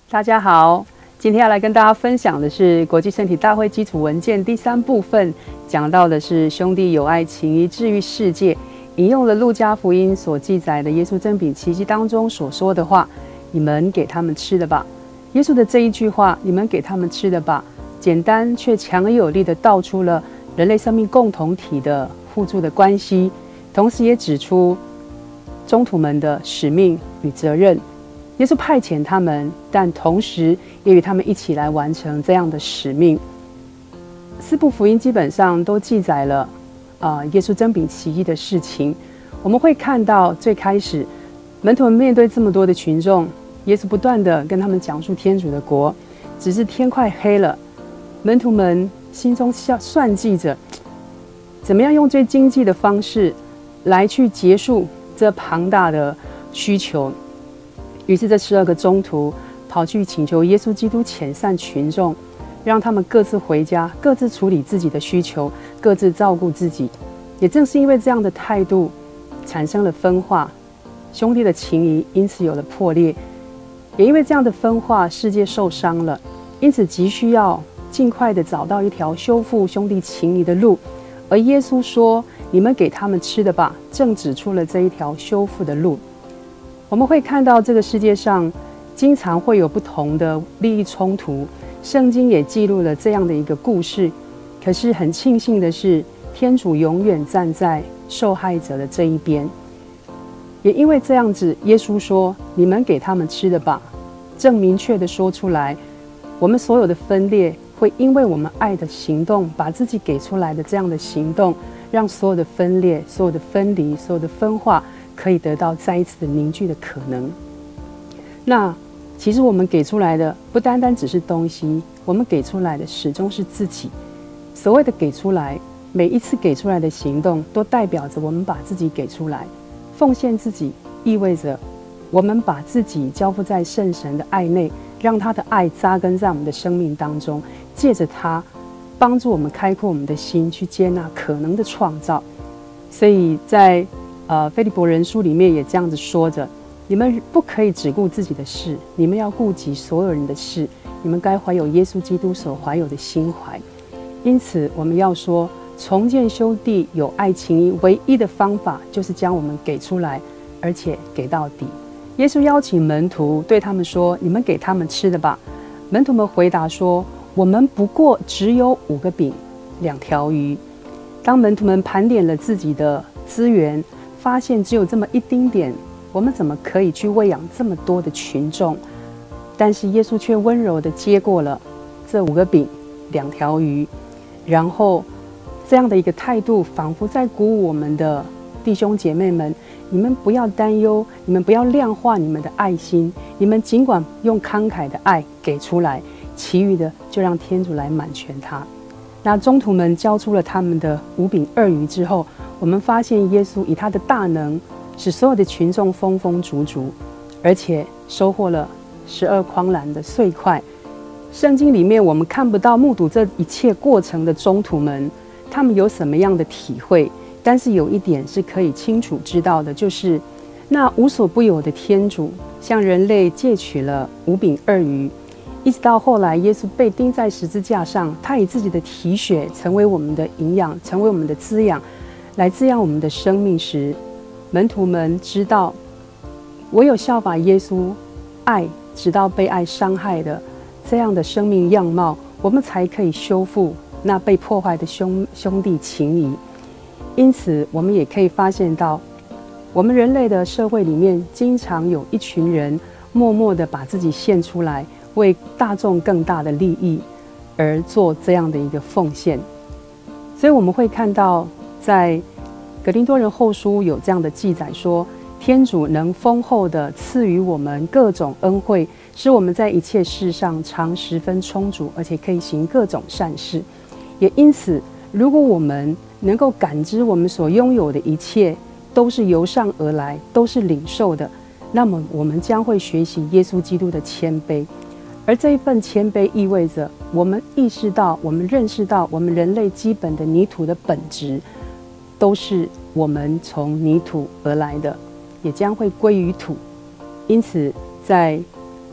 大家好，今天要来跟大家分享的是国际圣体大会基础文件第3部分，讲到的是兄弟友爱情谊治愈世界，引用了路加福音所记载的耶稣增饼奇迹当中所说的话：“你们给他们吃的吧。”耶稣的这一句话“你们给他们吃的吧”，简单却强而有力地道出了人类生命共同体的互助的关系，同时也指出宗徒们的使命与责任。耶稣派遣他们，但同时也与他们一起来完成这样的使命。4部福音基本上都记载了耶稣增饼奇迹的事情。我们会看到最开始门徒们面对这么多的群众，耶稣不断地跟他们讲述天主的国，只是天快黑了，门徒们心中算计着怎么样用最经济的方式来去结束这庞大的需求。于是这12个宗徒跑去请求耶稣基督遣散群众，让他们各自回家，各自处理自己的需求，各自照顾自己。也正是因为这样的态度，产生了分化，兄弟的情谊因此有了破裂。也因为这样的分化，世界受伤了，因此急需要尽快的找到一条修复兄弟情谊的路。而耶稣说：“你们给他们吃的吧”，正指出了这一条修复的路。我们会看到这个世界上经常会有不同的利益冲突，圣经也记录了这样的一个故事。可是很庆幸的是，天主永远站在受害者的这一边。也因为这样子，耶稣说：“你们给他们吃的吧”，正明确的说出来，我们所有的分裂会因为我们爱的行动，把自己给出来的这样的行动，让所有的分裂、所有的分离、所有的分化可以得到再一次的凝聚的可能。那其实我们给出来的不单单只是东西，我们给出来的始终是自己。所谓的给出来，每一次给出来的行动都代表着我们把自己给出来。奉献自己意味着我们把自己交付在圣神的爱内，让他的爱扎根在我们的生命当中，借着他帮助我们开阔我们的心，去接纳可能的创造。所以在腓立伯人书里面也这样子说着：你们不可以只顾自己的事，你们要顾及所有人的事，你们该怀有耶稣基督所怀有的心怀。因此我们要说，重建兄弟友爱情谊唯一的方法就是将我们给出来，而且给到底。耶稣邀请门徒对他们说：你们给他们吃的吧。门徒们回答说：我们不过只有5个饼2条鱼。当门徒们盘点了自己的资源，发现只有这么一丁点，我们怎么可以去喂养这么多的群众？但是耶稣却温柔地接过了这5个饼2条鱼，然后这样的一个态度，仿佛在鼓舞我们的弟兄姐妹们：你们不要担忧，你们不要量化你们的爱心，你们尽管用慷慨的爱给出来，其余的就让天主来满全它。那宗徒们交出了他们的5饼2鱼之后，我们发现耶稣以他的大能，使所有的群众丰丰足足，而且收获了12筐篮的碎块。圣经里面我们看不到目睹这一切过程的宗徒们，他们有什么样的体会，但是有一点是可以清楚知道的，就是那无所不有的天主向人类借取了5饼2鱼，一直到后来耶稣被钉在十字架上，他以自己的体血成为我们的营养，成为我们的滋养，来滋养我们的生命时，门徒们知道，唯有效法耶稣爱直到被爱伤害的这样的生命样貌，我们才可以修复那被破坏的兄弟情谊。因此我们也可以发现到，我们人类的社会里面经常有一群人默默地把自己献出来，为大众更大的利益而做这样的一个奉献。所以我们会看到在格林多人后书有这样的记载说，天主能丰厚地赐予我们各种恩惠，使我们在一切事上常十分充足，而且可以行各种善事。也因此，如果我们能够感知我们所拥有的一切都是由上而来，都是领受的，那么我们将会学习耶稣基督的谦卑。而这一份谦卑意味着我们意识到，我们认识到，我们人类基本的泥土的本质都是我们从泥土而来的，也将会归于土。因此在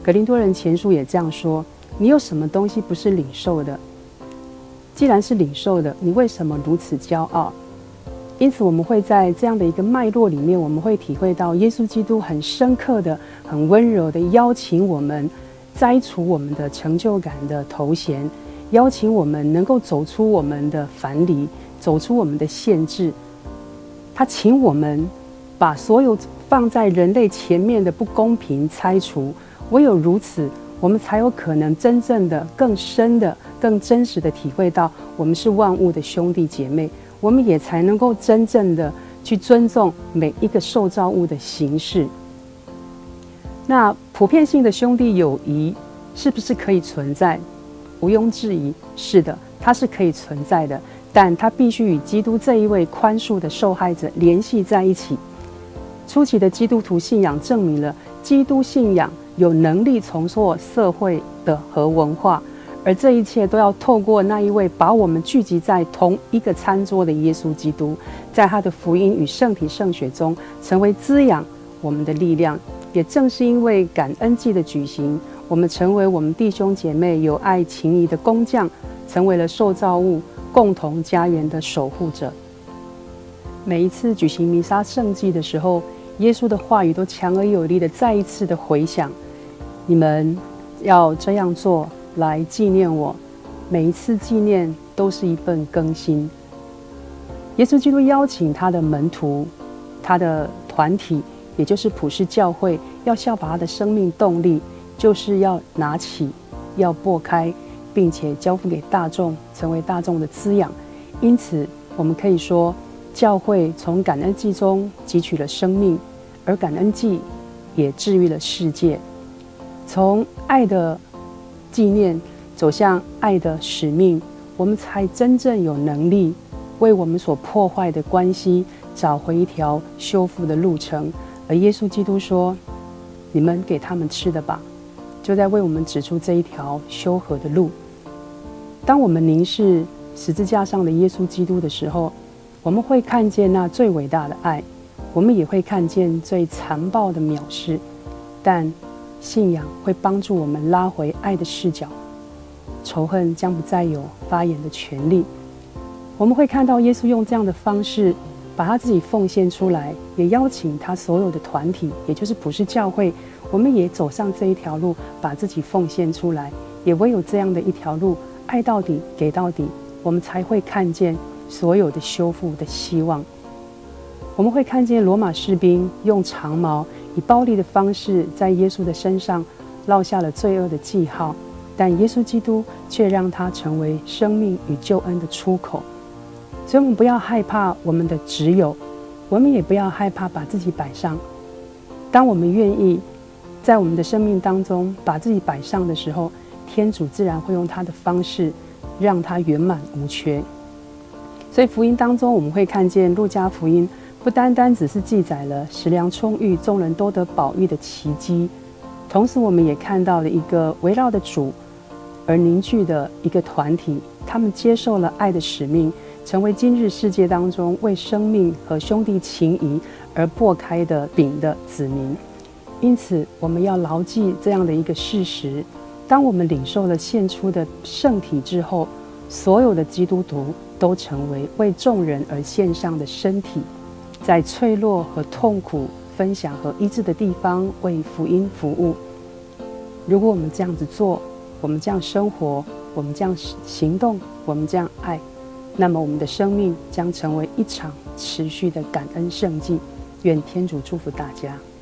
格林多人前书也这样说：你有什么东西不是领受的？既然是领受的，你为什么如此骄傲？因此，我们会在这样的一个脉络里面，我们会体会到耶稣基督很深刻的、很温柔的邀请我们摘除我们的成就感的头衔，邀请我们能够走出我们的樊篱，走出我们的限制。他请我们把所有放在人类前面的不公平拆除，唯有如此，我们才有可能真正的、更深的、更真实的体会到我们是万物的兄弟姐妹。我们也才能够真正的去尊重每一个受造物的形式。那普遍性的兄弟友谊是不是可以存在？毋庸置疑，是的，它是可以存在的，但它必须与基督这一位宽恕的受害者联系在一起。初期的基督徒信仰证明了基督信仰有能力重塑社会的和文化。而这一切都要透过那一位把我们聚集在同一个餐桌的耶稣基督，在他的福音与圣体圣血中成为滋养我们的力量。也正是因为感恩祭的举行，我们成为我们弟兄姐妹有爱情谊的工匠，成为了受造物共同家园的守护者。每一次举行弥撒圣祭的时候，耶稣的话语都强而有力的再一次的回响：你们要这样做来纪念我。每一次纪念都是一份更新。耶稣基督邀请他的门徒，他的团体，也就是普世教会，要效法他的生命动力，就是要拿起，要擘开，并且交付给大众，成为大众的滋养。因此，我们可以说，教会从感恩祭中汲取了生命，而感恩祭也治愈了世界。从爱的纪念走向爱的使命，我们才真正有能力为我们所破坏的关系找回一条修复的路程。而耶稣基督说：你们给他们吃的吧，就在为我们指出这一条修和的路。当我们凝视十字架上的耶稣基督的时候，我们会看见那最伟大的爱，我们也会看见最残暴的藐视，但信仰会帮助我们拉回爱的视角，仇恨将不再有发言的权利。我们会看到耶稣用这样的方式把他自己奉献出来，也邀请他所有的团体，也就是普世教会，我们也走上这一条路，把自己奉献出来。也唯有这样的一条路，爱到底，给到底，我们才会看见所有的修复的希望。我们会看见罗马士兵用长矛以暴力的方式在耶稣的身上烙下了罪恶的记号，但耶稣基督却让他成为生命与救恩的出口。所以我们不要害怕我们的只有，我们也不要害怕把自己摆上。当我们愿意在我们的生命当中把自己摆上的时候，天主自然会用他的方式让它圆满无缺。所以福音当中我们会看见路加福音不单单只是记载了食粮充裕、众人都得饱飫的奇迹，同时我们也看到了一个围绕着主而凝聚的一个团体，他们接受了爱的使命，成为今日世界当中为生命和兄弟情谊而擘开的饼的子民。因此我们要牢记这样的一个事实：当我们领受了献出的圣体之后，所有的基督徒都成为为众人而献上的身体，在脆弱和痛苦分享和医治的地方为福音服务。如果我们这样子做，我们这样生活，我们这样行动，我们这样爱，那么我们的生命将成为一场持续的感恩圣祭。愿天主祝福大家。